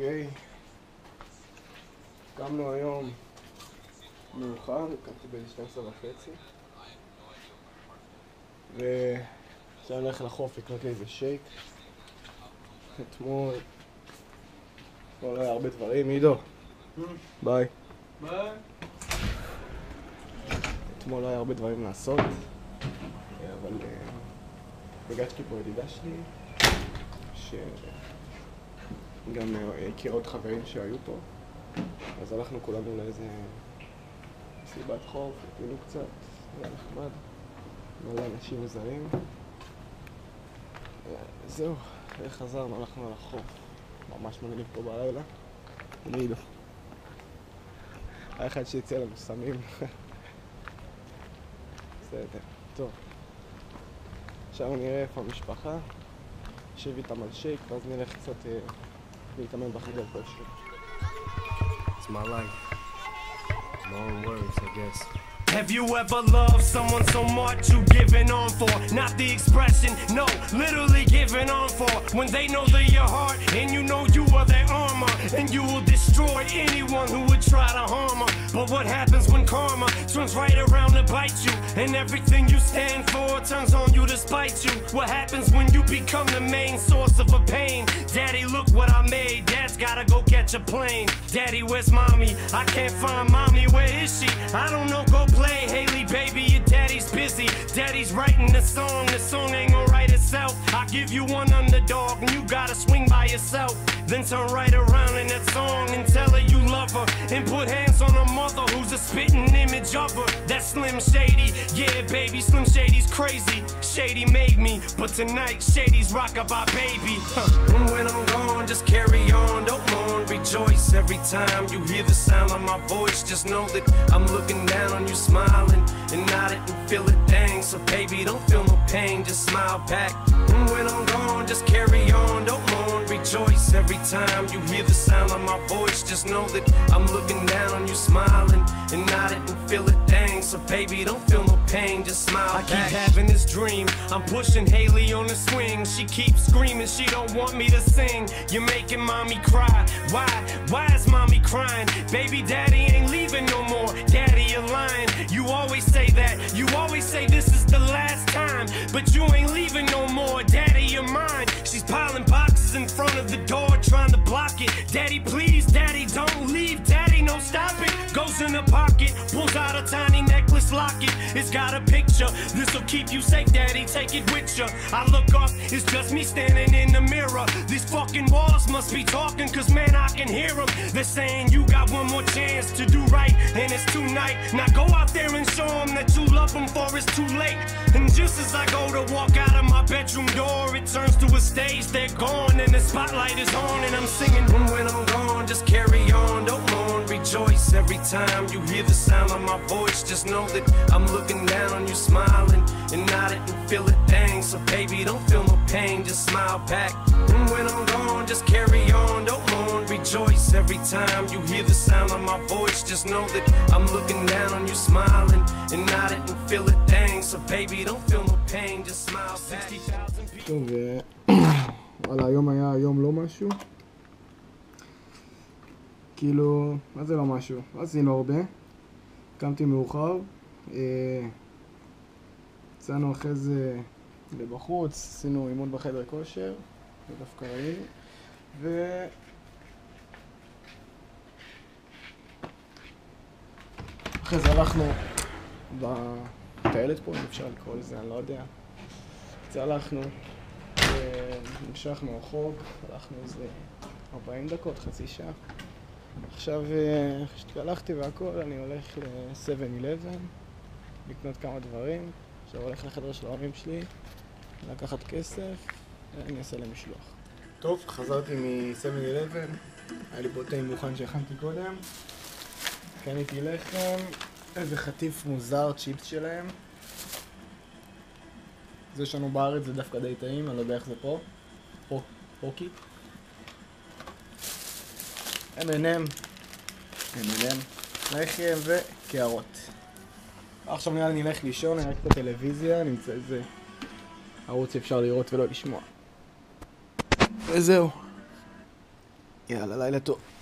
אוקיי, קמנו היום מאוחר, קמתי ב-12:30 ועכשיו אני הולך לחוף לקנות לי איזה שייק. אתמול לא היה הרבה דברים, עידו ביי. אתמול לא היה הרבה דברים לעשות, אבל פגשתי פה ידידה שלי שגם הכיר עוד חברים שהיו פה, אז הלכנו כולנו לאיזה מסיבת חוף, פינו קצת, זה היה נחמד, מלא אנשים זרים. זהו, חזרנו, הלכנו על החוף, ממש מגניב פה בלילה. אני עידו, היה אחד שיצא לנו סמים. בסדר, טוב. עכשיו נראה איפה המשפחה, נשב איתם על שייק, ואז נלך קצת להתאמן בחדר כושר. It's my life. Long words, I guess. Have you ever loved someone so much you giving on for? Not the expression, no, literally giving on for. When they know they're your heart and you know you are their armor, and you will destroy anyone who would try to harm her. But what happens when karma turns right around to bite you, and everything you stand for turns on you to spite you? What happens when you become the main source of a pain? Daddy, look what I made. Dad's gotta go catch a plane. Daddy, where's mommy? I can't find mommy. Where is she? I don't know. Go play, Haley, baby. Your daddy's busy. Daddy's writing the song. The song ain't gonna write itself. I give you one underdog, and you gotta swing by yourself. Then turn right around in that song and tell her you love her, and put hands on her mother, who's a spitting image of her. That's Slim Shady. Yeah, baby, Slim Shady's crazy. Shady made me, but tonight Shady's rockabye baby. And when I'm gone, just carry on, don't mourn, rejoice. Every time you hear the sound of my voice, just know that I'm looking down on you, smiling and nodding and feel it, dang. So baby, don't feel no pain, just smile back. And when I'm gone, just carry on, don't mourn, rejoice. Every time you hear the sound of my voice, just know that I'm looking down on you, smiling and nodding and feel it, dang. So baby, don't feel no pain, just smile back. I keep having this dream, I'm pushing Haley on the swing. She keeps screaming, she don't want me to sing. You're making mommy cry. Why is mommy crying? Baby, daddy ain't leaving no more. Daddy, you're lying. You always say that, you always say this is the last time, but you ain't leaving no more. Daddy, you're mine. She's piling boxes in front of the door, trying to block it. Daddy, please, daddy, don't leave. Daddy, no, stop it. Goes in the pocket, pulls out a tiny necklace locket. It's got a picture, this'll keep you safe, daddy, take it with you. I look up, it's just me standing in the mirror. These fucking walls must be talking, cause man, I can hear them. They're saying you got one more chance to do right, and it's tonight. Now go out there and show them that you love them, for it's too late. And just as I go to walk out of my bedroom door, it turns to a stage, they're gone, and the spotlight is on, and I'm singing. And when I'm gone, just carry on, don't mourn, rejoice. Every time you hear the sound of my voice, just know that I'm looking down on you, smiling and nodding and feel it, dang. So baby, don't feel no pain, just smile back. And when I'm gone, just carry on, don't mourn, rejoice. Every time you hear the sound of my voice, just know that I'm looking down on you, smiling and nodding and feel it, dang. So baby, don't feel no pain, just smile back. 60,000 people. טוב, וואלה, היום היה יום לא משהו. כאילו, מה זה לא משהו? עשינו הרבה. קמתי מאוחר. יצאנו אחרי זה לבחוץ, עשינו אימון בחדר כושר, זה דווקא ראינו. אחרי זה הלכנו בטיילת פה, אם אפשר לקרוא לזה, אני לא יודע. הלכנו והמשכנו רחוק, הלכנו איזה 40 דקות, חצי שעה. עכשיו, כשהתקלחתי והכל, אני הולך ל-7-11 לקנות כמה דברים. עכשיו הולך לחדר של ההורים שלי, לקחת כסף, ואני אעשה להם משלוח. טוב, חזרתי מ-7-11, היה לי פה תה מוכן שהכנתי קודם. קניתי לחם, איזה חטיף מוזר, צ'יפס שלהם. זה שלנו בארץ, זה דווקא די טעים, אני לא יודע איך זה פה. פוקי. M&M, לחם וקערות. עכשיו נראה לי נלך לישון, אני רק בטלוויזיה, נמצא איזה ערוץ שאפשר לראות ולא לשמוע. וזהו. יאללה, לילה טוב.